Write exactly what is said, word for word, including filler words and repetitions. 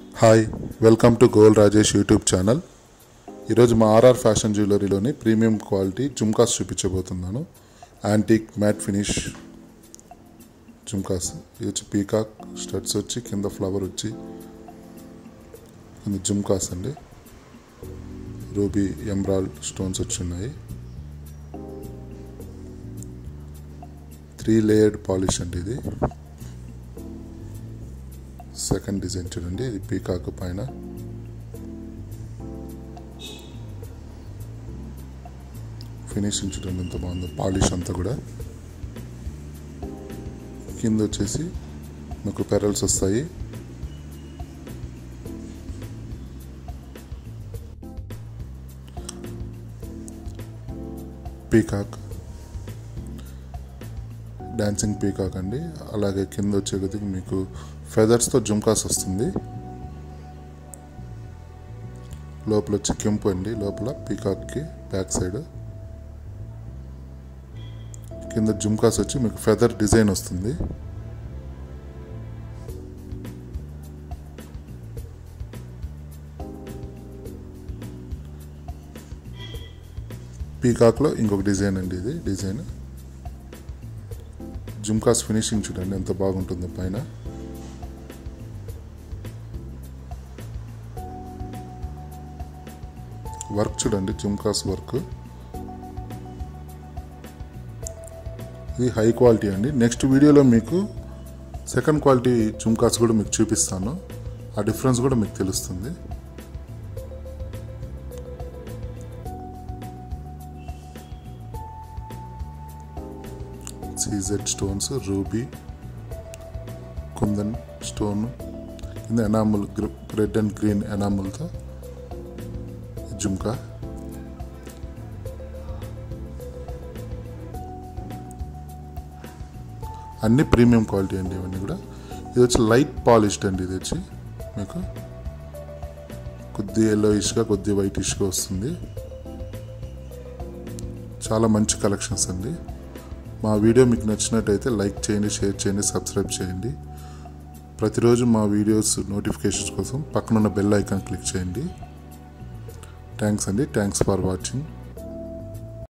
Hi welcome to గోల్ Rajesh YouTube channel. ఈరోజు మా ఆర్ఆర్ ఫ్యాషన్ జ్యువెలరీలోని ప్రీమియం క్వాలిటీ జుమ్కాస్ చూపించబోతున్నాను. Antique matt finish jhumkas. ఇది వచ్చి పీకాక్ స్టడ్స్ వచ్చి కింద ఫ్లవర్ వచ్చి కింద జుమ్కాస్ అండి. రూబీ ఎమరాల్డ్ స్టోన్స్ వచ్చి ఉన్నాయి. త్రీ లేయర్డ్ పాలిష్ అండి. ఇది సెకండ్ డిజైన్ చూడండి. ఇది పీకాక్ పైన ఫినిషింగ్ చూడండి ఎంత బాగుందో. పాలిష్ అంతా కూడా కింద వచ్చేసి మీకు పెరల్స్ వస్తాయి. పీకాక్ డాన్సింగ్ పీకాక్ అండి. అలాగే కింద వచ్చే కొద్దిగా మీకు ఫెదర్స్తో జుమ్కాస్ వస్తుంది. లోపల వచ్చి కెంపు అండి. లోపల పీకాక్కి బ్యాక్ సైడ్ కింద జుమ్కాస్ వచ్చి మీకు ఫెదర్ డిజైన్ వస్తుంది. పీకాక్లో ఇంకొక డిజైన్ అండి. ఇది డిజైన్ జుమ్కాస్ ఫినిషింగ్ చూడండి ఎంత బాగుంటుందో. పైన వర్క్ చూడండి, జుమ్కాస్ వర్క్. ఇది హై క్వాలిటీ అండి. నెక్స్ట్ వీడియోలో మీకు సెకండ్ క్వాలిటీ జుమ్కాస్ కూడా మీకు చూపిస్తాను. ఆ డిఫరెన్స్ కూడా మీకు తెలుస్తుంది. CZ stones, ruby, kundan stone, కింద ఎనాముల్ రెడ్ అండ్ గ్రీన్ ఎనాముల్తో జుమ్కా. అన్ని ప్రీమియం క్వాలిటీ అండి ఇవన్నీ కూడా. ఇది వచ్చి లైట్ పాలిష్డ్ అండి. ఇది వచ్చి మీకు కొద్ది ఎల్లోయిష్గా కొద్ది వైటిష్గా వస్తుంది. చాలా మంచి కలెక్షన్స్ అండి. మా వీడియో మీకు నచ్చినట్టయితే లైక్ చేయండి, షేర్ చేయండి, సబ్స్క్రైబ్ చేయండి. ప్రతిరోజు మా వీడియోస్ నోటిఫికేషన్స్ కోసం పక్కనున్న బెల్ ఐకాన్ క్లిక్ చేయండి. థ్యాంక్స్ అండి. Thanks for watching.